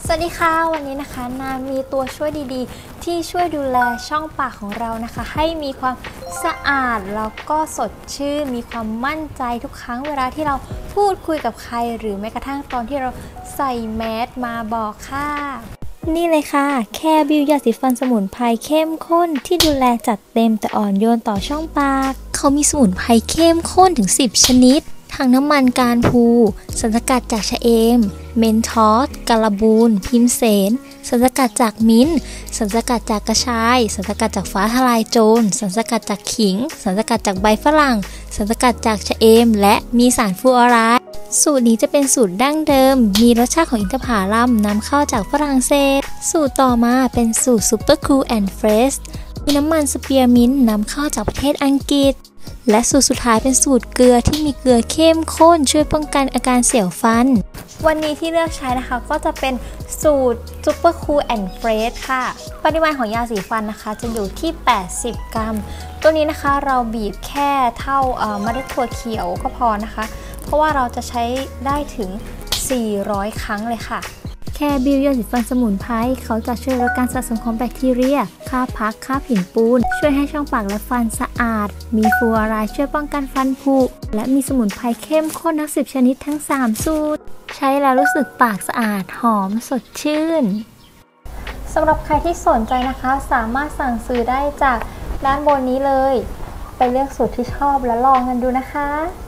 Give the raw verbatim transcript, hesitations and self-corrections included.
สวัสดีค่ะวันนี้นะคะนามีตัวช่วยดีๆที่ช่วยดูแลช่องปากของเรานะคะให้มีความสะอาดแล้วก็สดชื่นมีความมั่นใจทุกครั้งเวลาที่เราพูดคุยกับใครหรือแม้กระทั่งตอนที่เราใส่แมสมาบอกค่ะนี่เลยค่ะแค่บิวยาสีฟันสมุนไพรเข้มข้นที่ดูแลจัดเต็มแต่อ่อนโยนต่อช่องปากเขามีสมุนไพรเข้มข้นถึงสิบชนิดทั้งน้ำมันการพูสารสกัดจากชะเอมเมนทอสกาลาบูนพิมเสนสารสกัดจากมิ้นท์สารสกัดจากกระชายสารสกัดจากฟ้าทลายโจรสารสกัดจากขิงสารสกัดจากใบฝรั่งสารสกัดจากชะเอมและมีสารฟลูออไรด์สูตรนี้จะเป็นสูตรดั้งเดิมมีรสชาติของอินทผลัมนำเข้าจากฝรั่งเศสสูตรต่อมาเป็นสูตรซูเปอร์คูลแอนด์เฟรชมีน้ำมันสเปียร์มินท์นำเข้าจากประเทศอังกฤษและสูตรสุดท้ายเป็นสูตรเกลือที่มีเกลือเข้มข้นช่วยป้องกันอาการเสียวฟันวันนี้ที่เลือกใช้นะคะก็จะเป็นสูตร Super Cool and Fresh ค่ะปริมาณของยาสีฟันนะคะจะอยู่ที่แปดสิบกรัมตัวนี้นะคะเราบีบแค่เท่าเมล็ดถั่วเขียวก็พอนะคะเพราะว่าเราจะใช้ได้ถึงสี่ร้อยครั้งเลยค่ะแค่บิวยาสีฟันสมุนไพรเขาจะช่วยลดการสะสมของแบคทีเรียฆ่าพักฆ่าผิวปูนช่วยให้ช่องปากและฟันสะอาดมีฟลูออไรด์ช่วยป้องกันฟันผุและมีสมุนไพรเข้มข้นทั้งสิบชนิดทั้งสามสูตรใช้แล้วรู้สึกปากสะอาดหอมสดชื่นสำหรับใครที่สนใจนะคะสามารถสั่งซื้อได้จากด้านบนนี้เลยไปเลือกสูตรที่ชอบและลองกันดูนะคะ